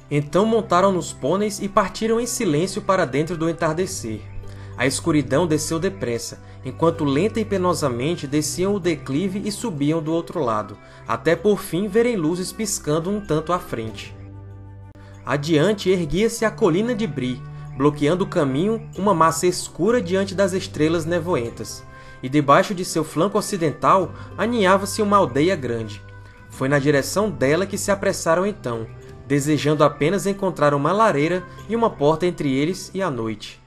Então montaram nos pôneis e partiram em silêncio para dentro do entardecer. A escuridão desceu depressa, enquanto lenta e penosamente desciam o declive e subiam do outro lado, até por fim verem luzes piscando um tanto à frente. Adiante erguia-se a colina de Bree, bloqueando o caminho uma massa escura diante das estrelas nevoentas, e debaixo de seu flanco ocidental aninhava-se uma aldeia grande. Foi na direção dela que se apressaram então, desejando apenas encontrar uma lareira e uma porta entre eles e a noite.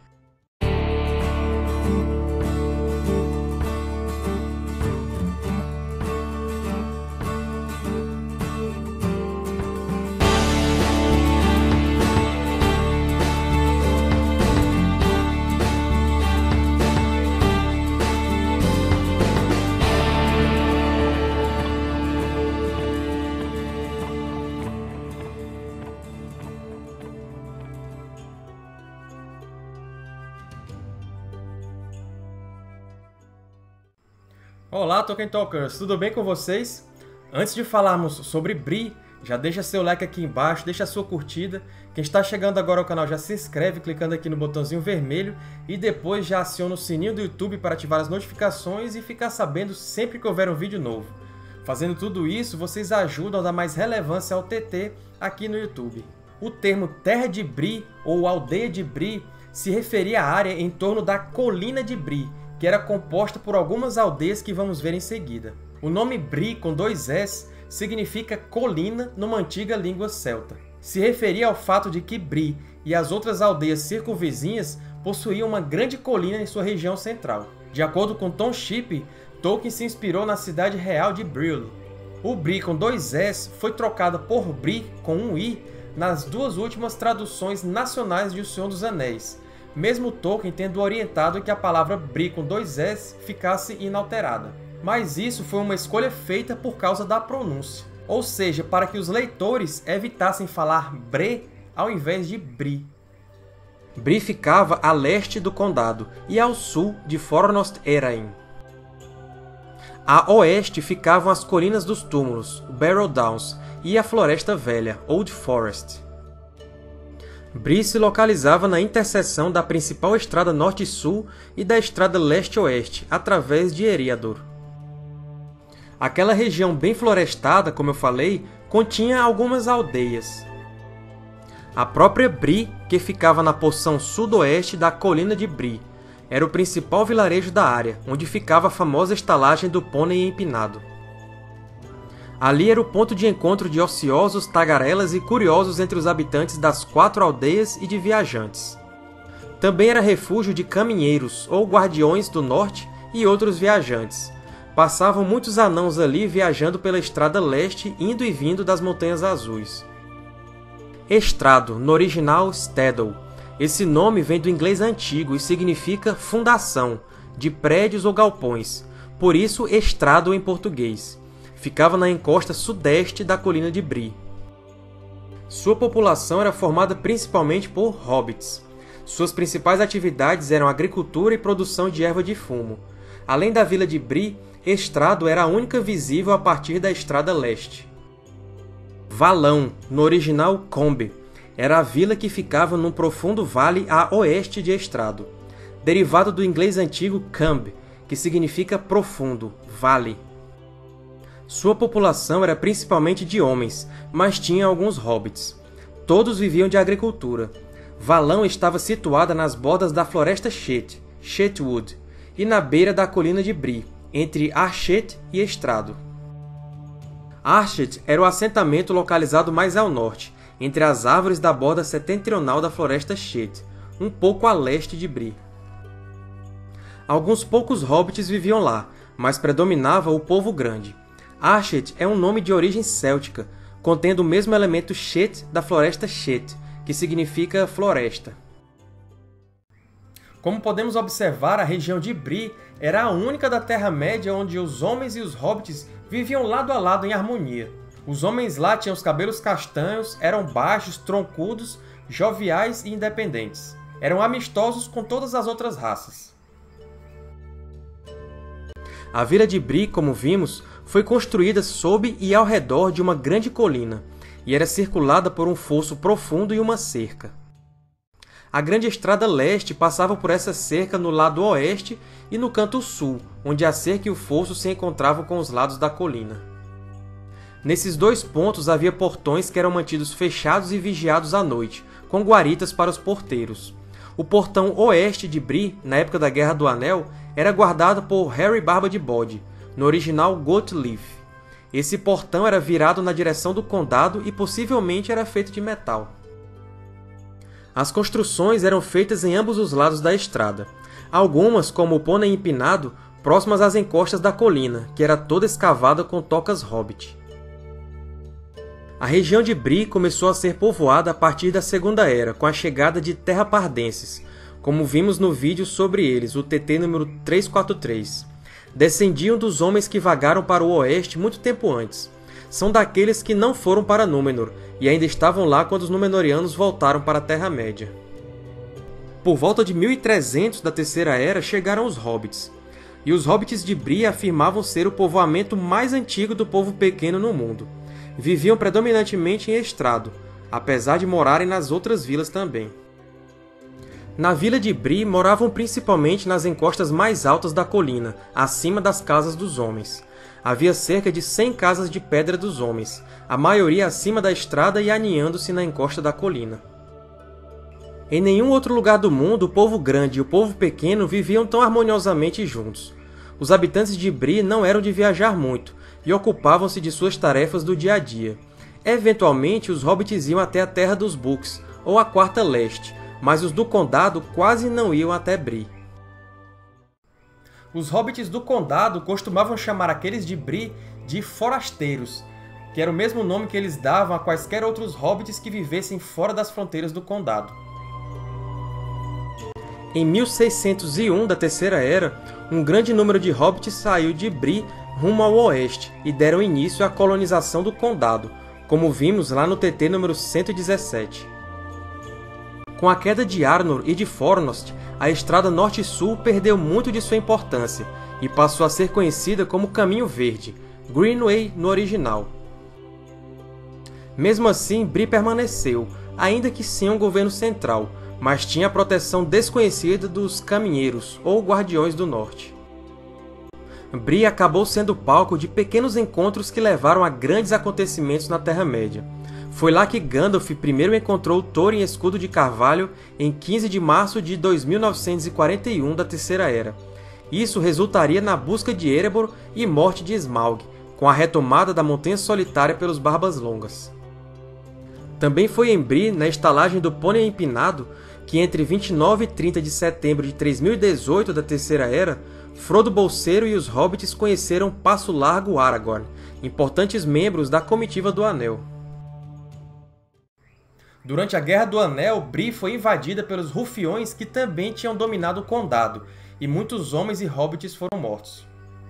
Olá, Tolkien Talkers! Tudo bem com vocês? Antes de falarmos sobre Bree, já deixa seu like aqui embaixo, deixa a sua curtida. Quem está chegando agora ao canal já se inscreve clicando aqui no botãozinho vermelho e depois já aciona o sininho do YouTube para ativar as notificações e ficar sabendo sempre que houver um vídeo novo. Fazendo tudo isso, vocês ajudam a dar mais relevância ao TT aqui no YouTube. O termo Terra de Bree ou Aldeia de Bree se referia à área em torno da Colina de Bree, que era composta por algumas aldeias que vamos ver em seguida. O nome Bree, com 2 S, significa colina numa antiga língua celta. Se referia ao fato de que Bree e as outras aldeias circunvizinhas possuíam uma grande colina em sua região central. De acordo com Tom Shippey, Tolkien se inspirou na cidade real de Bree. O Bree com 2 S foi trocado por Bree com um I nas duas últimas traduções nacionais de O Senhor dos Anéis, mesmo Tolkien tendo orientado que a palavra Bree com 2 S ficasse inalterada. Mas isso foi uma escolha feita por causa da pronúncia, ou seja, para que os leitores evitassem falar Bre ao invés de Bree. Bree ficava a leste do condado e ao sul de Fornost Érain. A oeste ficavam as Colinas dos Túmulos, Barrow Downs, e a Floresta Velha, Old Forest. Bree se localizava na interseção da principal estrada norte-sul e da estrada leste-oeste, através de Eriador. Aquela região bem florestada, como eu falei, continha algumas aldeias. A própria Bree, que ficava na porção sudoeste da Colina de Bree, era o principal vilarejo da área, onde ficava a famosa estalagem do Pônei Empinado. Ali era o ponto de encontro de ociosos, tagarelas e curiosos entre os habitantes das 4 aldeias e de viajantes. Também era refúgio de caminheiros ou guardiões do norte e outros viajantes. Passavam muitos anãos ali viajando pela estrada leste, indo e vindo das Montanhas Azuis. Estrado, no original Staddle. Esse nome vem do inglês antigo e significa fundação, de prédios ou galpões, por isso estrado em português. Ficava na encosta sudeste da Colina de Bree. Sua população era formada principalmente por hobbits. Suas principais atividades eram agricultura e produção de erva de fumo. Além da vila de Bree, Estrado era a única visível a partir da estrada leste. Valão, no original Combe, era a vila que ficava num profundo vale a oeste de Estrado, derivado do inglês antigo Cambe, que significa profundo, vale. Sua população era principalmente de homens, mas tinha alguns hobbits. Todos viviam de agricultura. Valão estava situada nas bordas da Floresta Shet, Shetwood, e na beira da Colina de Bree, entre Arshet e Estrado. Arshet era o assentamento localizado mais ao norte, entre as árvores da borda setentrional da Floresta Shet, um pouco a leste de Bree. Alguns poucos hobbits viviam lá, mas predominava o povo grande. Arshet é um nome de origem céltica, contendo o mesmo elemento Shet da Floresta Shet, que significa floresta. Como podemos observar, a região de Bree era a única da Terra-média onde os homens e os hobbits viviam lado a lado em harmonia. Os homens lá tinham os cabelos castanhos, eram baixos, troncudos, joviais e independentes. Eram amistosos com todas as outras raças. A vila de Bree, como vimos, foi construída sob e ao redor de uma grande colina. e era circulada por um fosso profundo e uma cerca. A Grande Estrada Leste passava por essa cerca no lado oeste e no canto sul, onde a cerca e o fosso se encontravam com os lados da colina. Nesses dois pontos havia portões que eram mantidos fechados e vigiados à noite, com guaritas para os porteiros. O portão oeste de Bree, na época da Guerra do Anel, era guardado por Harry Barba de Bode, no original Goatleaf. Esse portão era virado na direção do condado e possivelmente era feito de metal. As construções eram feitas em ambos os lados da estrada. Algumas, como o Pônei Empinado, próximas às encostas da colina, que era toda escavada com tocas hobbit. A região de Bree começou a ser povoada a partir da Segunda Era, com a chegada de terrapardenses, como vimos no vídeo sobre eles, o TT número 343. Descendiam dos homens que vagaram para o oeste muito tempo antes. São daqueles que não foram para Númenor, e ainda estavam lá quando os Númenóreanos voltaram para a Terra-média. Por volta de 1300 da Terceira Era chegaram os Hobbits, e os Hobbits de Bree afirmavam ser o povoamento mais antigo do povo pequeno no mundo. Viviam predominantemente em Estrado, apesar de morarem nas outras vilas também. Na vila de Bree moravam principalmente nas encostas mais altas da colina, acima das casas dos homens. Havia cerca de 100 casas de pedra dos homens, a maioria acima da estrada e aninhando-se na encosta da colina. Em nenhum outro lugar do mundo o povo grande e o povo pequeno viviam tão harmoniosamente juntos. Os habitantes de Bree não eram de viajar muito, e ocupavam-se de suas tarefas do dia a dia. Eventualmente, os hobbits iam até a Terra dos Books, ou a Quarta Leste, mas os do Condado quase não iam até Bree. Os hobbits do Condado costumavam chamar aqueles de Bree de forasteiros, que era o mesmo nome que eles davam a quaisquer outros hobbits que vivessem fora das fronteiras do Condado. Em 1601 da Terceira Era, um grande número de hobbits saiu de Bree rumo ao oeste e deram início à colonização do Condado, como vimos lá no TT número 117. Com a queda de Arnor e de Fornost, a estrada norte-sul perdeu muito de sua importância e passou a ser conhecida como Caminho Verde, Greenway no original. Mesmo assim, Bree permaneceu, ainda que sem um governo central, mas tinha a proteção desconhecida dos Caminheiros, ou Guardiões do Norte. Bree acabou sendo palco de pequenos encontros que levaram a grandes acontecimentos na Terra-média. Foi lá que Gandalf primeiro encontrou Thorin Escudo de Carvalho em 15 de março de 2941 da Terceira Era. Isso resultaria na busca de Erebor e morte de Smaug, com a retomada da Montanha Solitária pelos Barbas Longas. Também foi em Bree, na estalagem do Pônei Empinado, que entre 29 e 30 de setembro de 3018 da Terceira Era, Frodo Bolseiro e os Hobbits conheceram Passo Largo Aragorn, importantes membros da Comitiva do Anel. Durante a Guerra do Anel, Bree foi invadida pelos Rufiões que também tinham dominado o Condado, e muitos homens e hobbits foram mortos.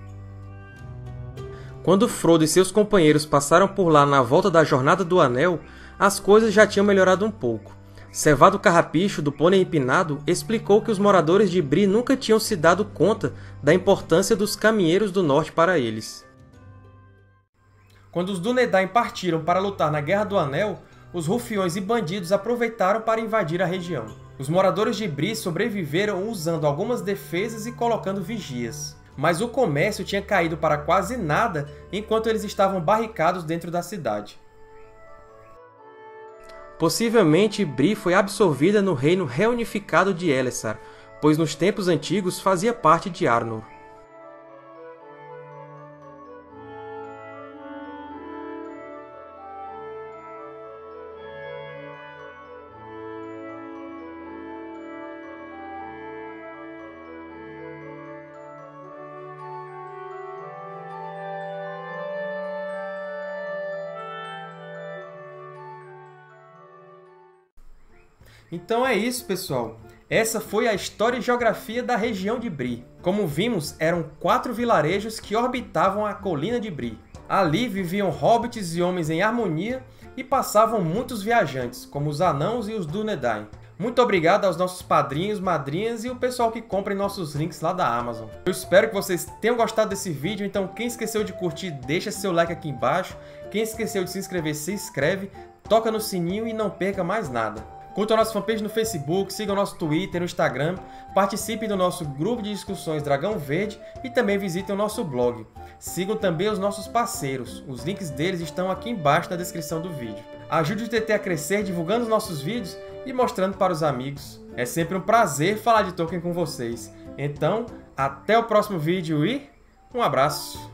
Quando Frodo e seus companheiros passaram por lá na volta da Jornada do Anel, as coisas já tinham melhorado um pouco. Cevado Carrapicho, do Pônei Empinado, explicou que os moradores de Bree nunca tinham se dado conta da importância dos Caminheiros do Norte para eles. Quando os Dúnedain partiram para lutar na Guerra do Anel, os rufiões e bandidos aproveitaram para invadir a região. Os moradores de Bree sobreviveram usando algumas defesas e colocando vigias. Mas o comércio tinha caído para quase nada enquanto eles estavam barricados dentro da cidade. Possivelmente, Bree foi absorvida no reino reunificado de Elessar, pois nos tempos antigos fazia parte de Arnor. Então é isso, pessoal! Essa foi a história e geografia da região de Bree. Como vimos, eram 4 vilarejos que orbitavam a colina de Bree. Ali viviam hobbits e homens em harmonia e passavam muitos viajantes, como os anãos e os Dúnedain. Muito obrigado aos nossos padrinhos, madrinhas e o pessoal que compra em nossos links lá da Amazon. Eu espero que vocês tenham gostado desse vídeo, então quem esqueceu de curtir, deixa seu like aqui embaixo. Quem esqueceu de se inscrever, se inscreve, toca no sininho e não perca mais nada. Curtam a nossa fanpage no Facebook, sigam nosso Twitter, no Instagram, participem do nosso grupo de discussões Dragão Verde e também visitem o nosso blog. Sigam também os nossos parceiros, os links deles estão aqui embaixo na descrição do vídeo. Ajude o TT a crescer divulgando os nossos vídeos e mostrando para os amigos. É sempre um prazer falar de Tolkien com vocês. Então, até o próximo vídeo e um abraço!